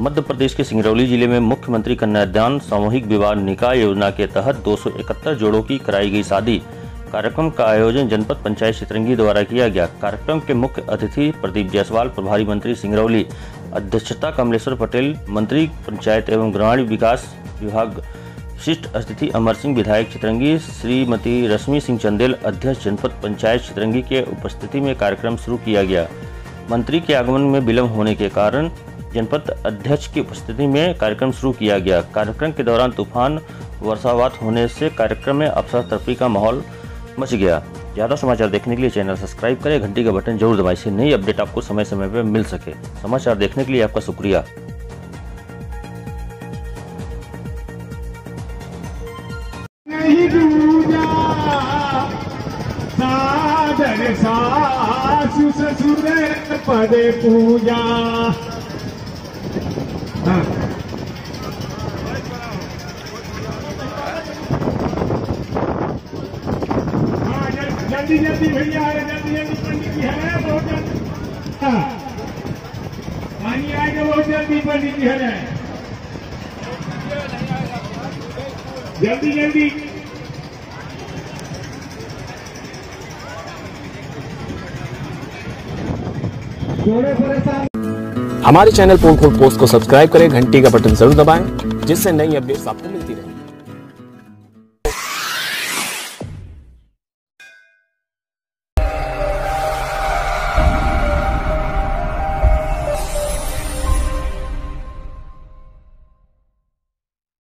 मध्य प्रदेश के सिंगरौली जिले में मुख्यमंत्री कन्यादान सामूहिक विवाह निकाह योजना के तहत 271 जोड़ों की कराई गई शादी कार्यक्रम का आयोजन जनपद पंचायत चितरंगी द्वारा किया गया। कार्यक्रम के मुख्य अतिथि प्रदीप जायसवाल, प्रभारी मंत्री सिंगरौली, अध्यक्षता कमलेश्वर पटेल, मंत्री पंचायत एवं ग्रामीण विकास विभाग, विशिष्ट अतिथि अमर सिंह, विधायक चितरंगी श्रीमती रश्मि सिंह चंदेल, अध्यक्ष जनपद पंचायत चितरंगी के उपस्थिति में कार्यक्रम शुरू किया गया। मंत्री के आगमन में विलंब होने के कारण जनपद अध्यक्ष की उपस्थिति में कार्यक्रम शुरू किया गया। कार्यक्रम के दौरान तूफान वर्षावत होने से कार्यक्रम में अफरा तफरी का माहौल मच गया। ज़्यादा समाचार देखने के लिए चैनल सब्सक्राइब करें, घंटी का बटन जरूर दबाएं, इससे नई अपडेट आपको समय समय पर मिल सके। समाचार देखने के लिए आपका शुक्रिया। सासु ससुर पदे पूजा। जल्दी जल्दी भैया, जल्दी जल्दी पंडित जी है, बहुत जल्दी पानी आएगा, बहुत जल्दी पंडित जी है, जल्दी जल्दी। हमारे चैनल पोल पोस्ट को सब्सक्राइब करें, घंटी का बटन जरूर दबाएं, जिससे नई अपडेट्स आपको मिलती है।